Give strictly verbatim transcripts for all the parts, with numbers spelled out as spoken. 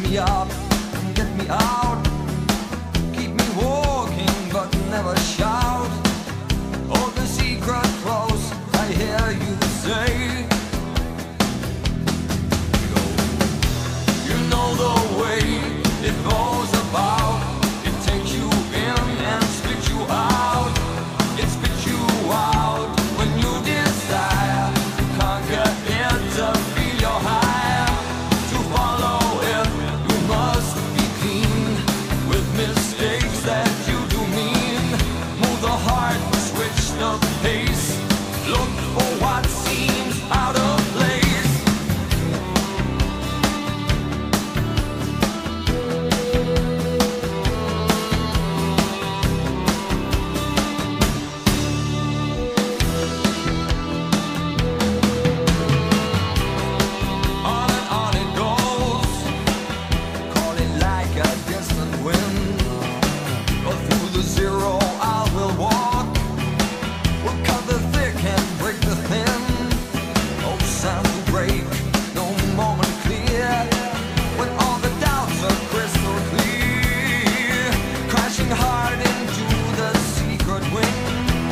me up and get me out. Keep me walking but never shout. All the secret close, I hear you say. Go. You know the way it goes about. It takes you in and spits you out. It spits you out when you desire to conquer it, to feel your high. To follow it, you must be clean with mistakes that you do mean. Move the heart, switch the pace. Look for what seems out of place. On and on it goes, call it like a distant wind. Go through the zero, I will walk. We'll cut the thick and break the thin. No sound to break, no moment clear. When all the doubts are crystal clear, crashing hard into the secret wind.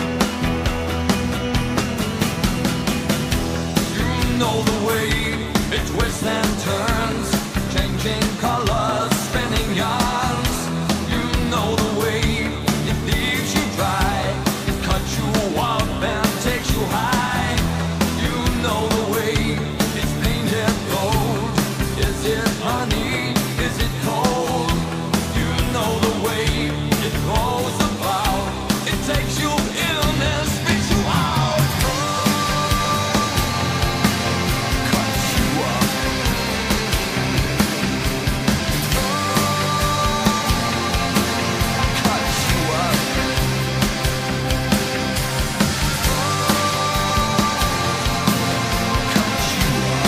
You know the way it twists and turns, changing colors, spinning yarns. You know the way it leaves you dry, it cuts you up and takes you high. You know the way it's painted gold. Is it honey? Is it cold? You know the way it goes about. It takes you in and spits you out. Cuts you up. Cuts you up. Cuts you up.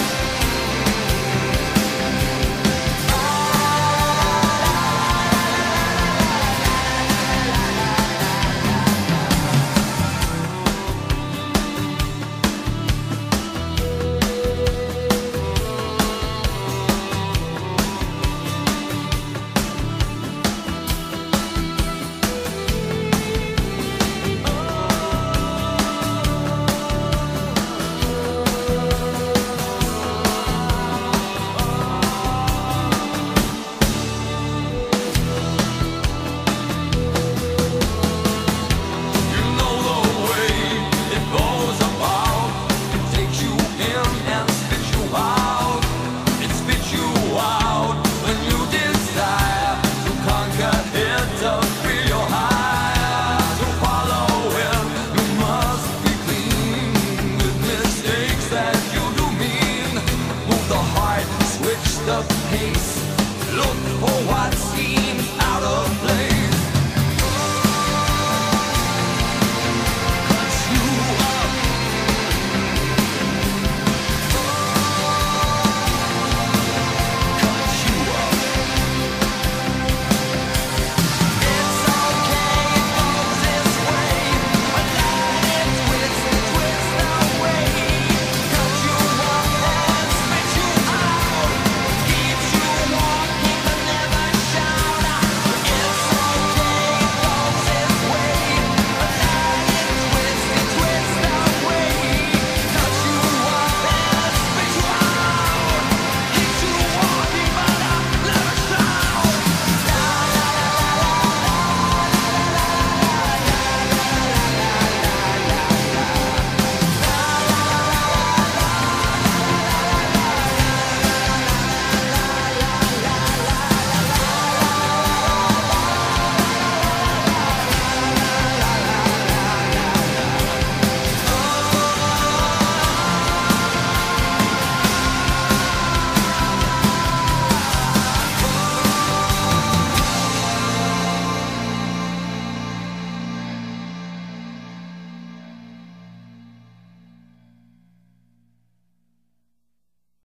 You know the way it goes about. It takes you in and spits you out. It spits you out when you desire to conquer it, to feel your high. To follow it, you must be clean with mistakes that you do mean. Move the heart, switch the pace. Look for what